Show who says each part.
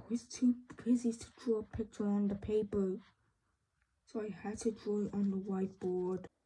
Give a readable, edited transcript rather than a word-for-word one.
Speaker 1: was too busy to draw a picture on the paper, so I had to draw it on the whiteboard.